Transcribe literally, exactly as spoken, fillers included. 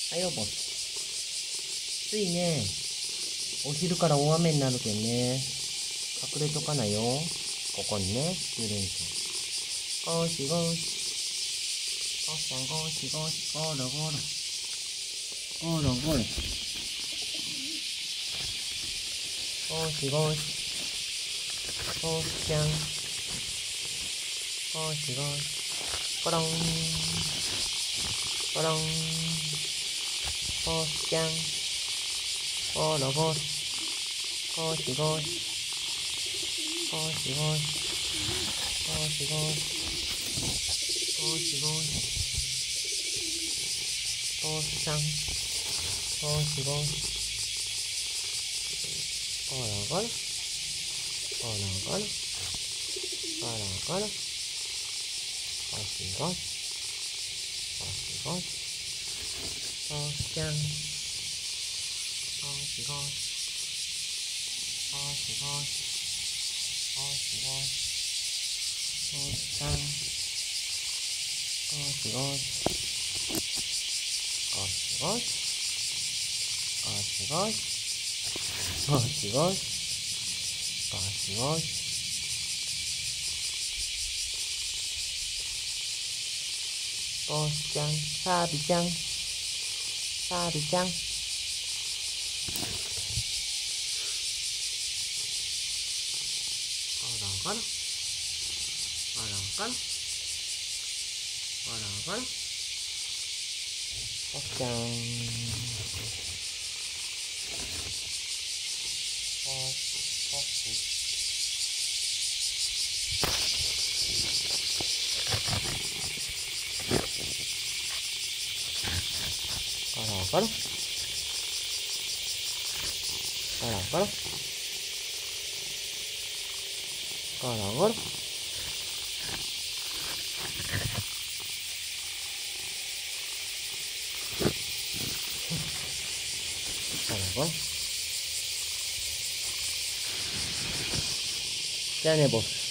はいよ、ボス。ついね、お昼から大雨になるけんね。隠れとかないよ。ここにね、ゆるんと。ゴシゴシ。ゴシャンゴシゴシ、ゴロゴロ。ゴロゴロ。ゴシゴシ。ゴシャン。ゴシゴシ。コロン。コロン。ゴシャン。ゴロゴロ。ゴシゴシ。ゴシゴシ。ゴシゴシ。ゴシゴシ。ゴシャン。ゴシゴシ。ゴロゴロ。ゴロゴロ。ゴロゴロ。ゴシゴシ。ゴシゴシ。ゴシャン。ゴシゴシ。ゴシゴシ。ゴシゴシ。ゴシャン。ゴシゴシ。ゴシゴシ。ゴシゴシ。ゴシゴシ。ゴシゴシ。ゴシちゃん、サビちゃん、サビちゃん。ゴロゴロ。ゴロゴロ。ゴロゴロ。ゴシちゃん。ゴシゴシ。ゴロゴロ。ゴロゴロ。ゴロゴロ。ゴロゴロ。じゃあね、ボス。